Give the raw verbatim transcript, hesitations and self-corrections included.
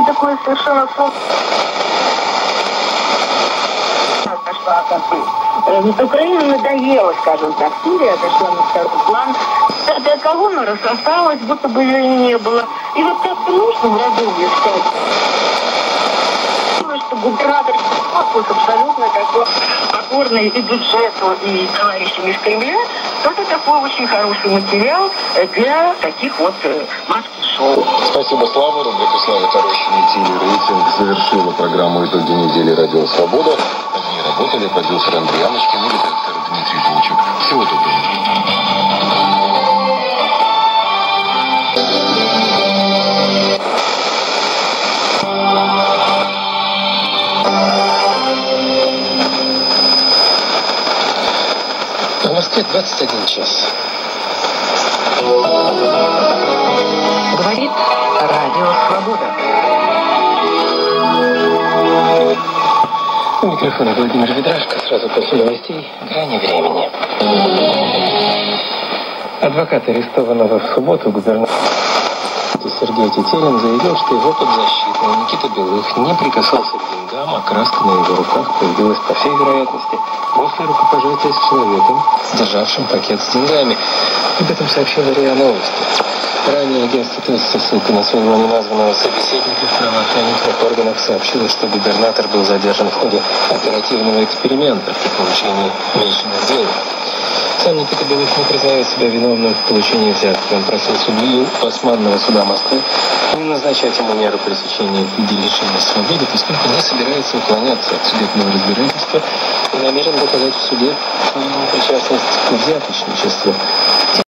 принципе, такое совершенно сложное. Украина надоела, скажем так, Сирия отошла на второй план. Пятая колонна рассосалась, будто бы ее и не было. И вот как-то нужно в Радовье стать. Что губернатор абсолютно такой покорный и бюджету, и товарищам из Кремля, это такой очень хороший материал для таких вот маски-шоу. Спасибо, Слава. Рубрика «Слава Таращина» недели «Рейтинг» завершила программу «Итоги недели» «Радио Свобода». В ней работали продюсер Андрей Яночкин и редактор Дмитрий Дунчук. Всего доброго. В Москве двадцать один час. Говорит Радио Свобода. У микрофона Владимир Ведрашко. Сразу после новостей «Грани времени». Адвокат арестованного в субботу губернатора Сергей Тетерин заявил, что его подзащитный Никита Белых не прикасался к деньгам, а краска на его руках появилась, по всей вероятности, после рукопожатия с человеком, державшим пакет с деньгами. Об этом сообщила РИА Новости. Ранее агентство ТАСС со ссылкой на своего неназванного собеседника в правоохранительных органах сообщило, что губернатор был задержан в ходе оперативного эксперимента при получении меньшинных денег. Сам Никита Белых не признает себя виновным в получении взятки. Он просил судью Басманного суда Москвы не назначать ему меру пресечения в виде лишения свободы, поскольку не собирается уклоняться от судебного разбирательства и намерен доказать в суде свою причастность к взяточничеству.